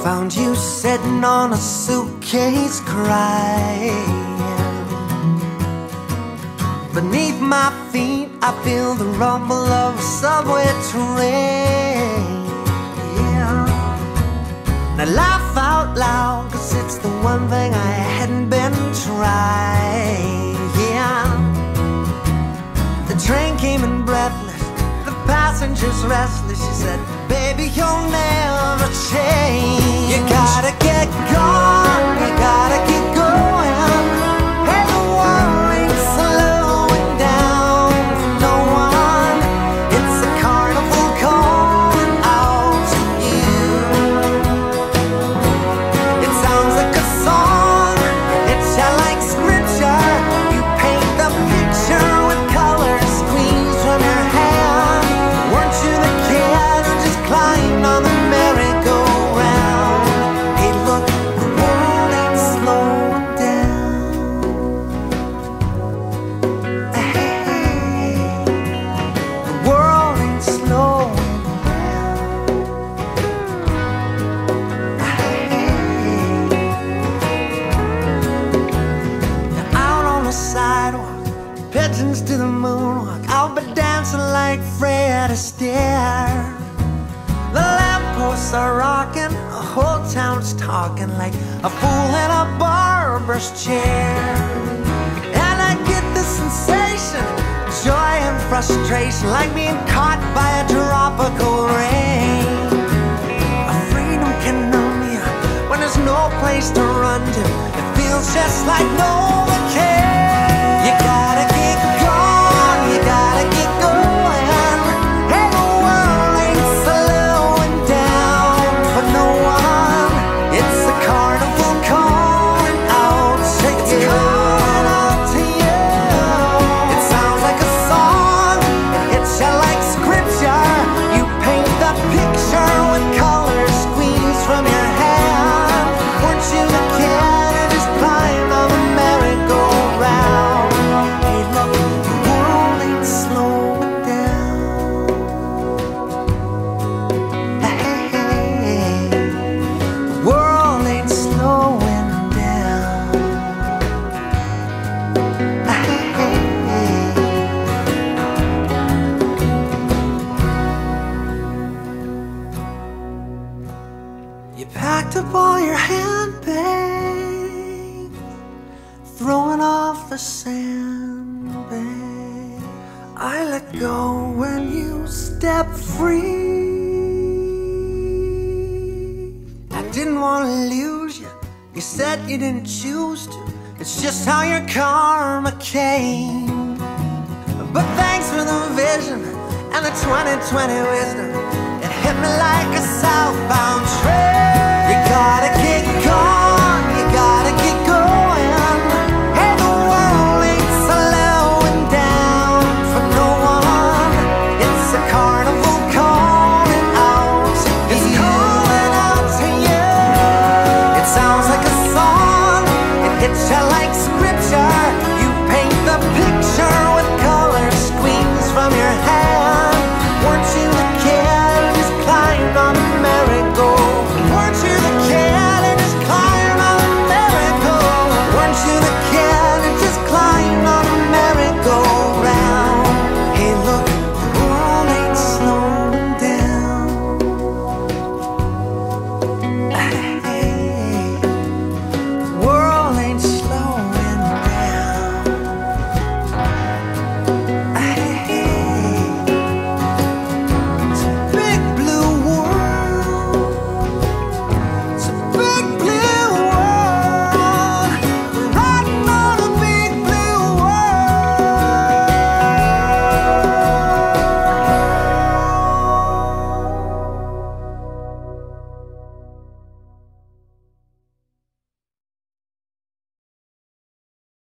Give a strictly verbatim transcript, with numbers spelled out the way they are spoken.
Found you sitting on a suitcase crying. Beneath my feet I feel the rumble of a subway train. Yeah. Now laugh out loud, cause it's the one thing I hadn't been trying. Yeah. The train came in breathless, the passengers restless. She said, baby, you'll never change. You gotta get going, you gotta get going. Hey, the world ain't slowing down for no one. It's a carnival calling out to you. It sounds like a song, it's like scripture. You paint the picture with colors squeezed from your hand. Weren't you the kid who just climbed on the merry-go-round? Hey, look, the world ain't slowing down. Hey, the world ain't slowing down. Hey, now out on the sidewalk, pigeons to the moonwalk, I'll be dancing like Fred Astaire. The lampposts are rocking, the whole town's talking like a fool in a barber's chair. And I get the sensation, joy and frustration, like being caught by a tropical rain. A freedom can numb you when there's no place to run to. It feels just like no one cares. You gotta get going, you gotta get going. Hey, the world ain't slowing down for no one. It's a carnival calling out to you. Calling out to you. It sounds like a song, it hits you like scripture. You paint the picture with colors squeezed from your hand. Weren't you the kid who just climbed on the merry-go-round? Hey, look, the world ain't slowing down. Hey, the world ain't slowing down. Hey. You packed up all your handbags, throwing off the sandbag. I let go when you stepped free. I didn't want to lose you, you said you didn't choose to. It's just how your karma came. But thanks for the vision and the twenty twenty wisdom. It hit me like a southbound train. You gotta get going, you gotta get going. Hey, the world ain't slowing down for no one. It's a carnival calling out to you. It's calling out to you. It sounds like a song, it hits you like